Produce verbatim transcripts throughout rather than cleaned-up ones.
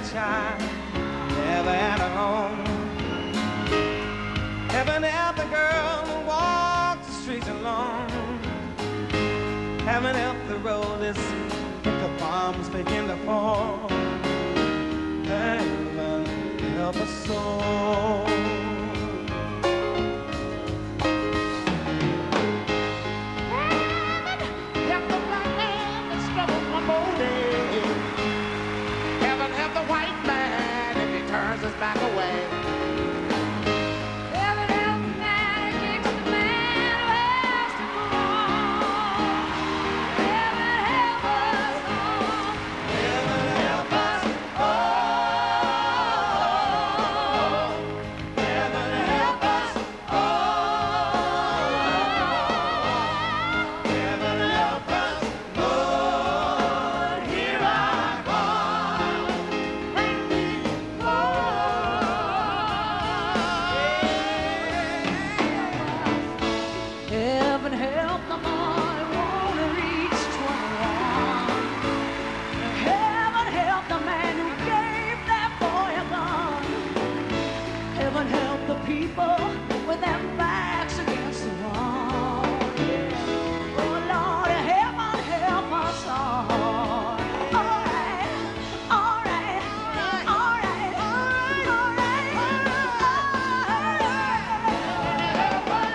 child never had a home. Heaven help the girl who walks the streets alone. Heaven help the rollers if the bombs begin to fall. Heaven help us soul. Back away. Heaven help the man who kicks the man who has to go on. Heaven help us all. Heaven help us all. Heaven help us all. Heaven help us, Lord, here I come. Bring me Heaven help the boy who wanna reach twenty-one. Heaven help the man who gave that boy a gun. Heaven help the people with their backs against the wall. Yeah. Oh Lord, heaven help us all. All right, all right, all right, all right, help us.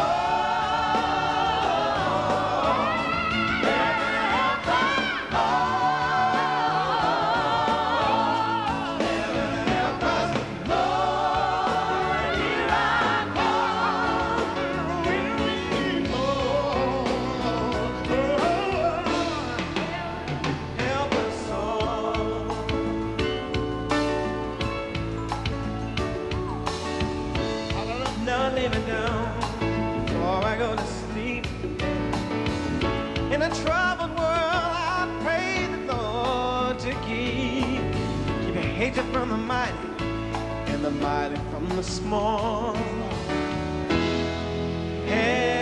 Now lay me down before I go to sleep. In a troubled world, I pray the Lord to keep. Keep your hatred from the mighty and the mighty from the small. Hey.